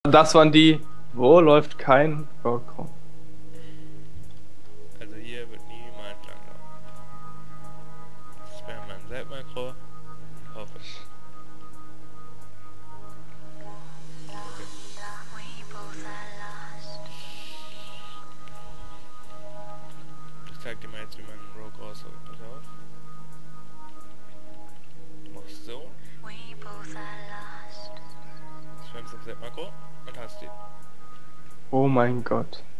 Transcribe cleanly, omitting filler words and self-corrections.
Das waren die. Wo läuft kein Rock? Also hier wird niemand langlaufen. Das wäre mein Selbstmakro. Hoffe ich. Okay. Ich zeig dir mal jetzt, wie man einen Rogue ausholt. Pass auf. Du machst so. Schwemmst auf Selbstmakro und hast die. Oh mein Gott.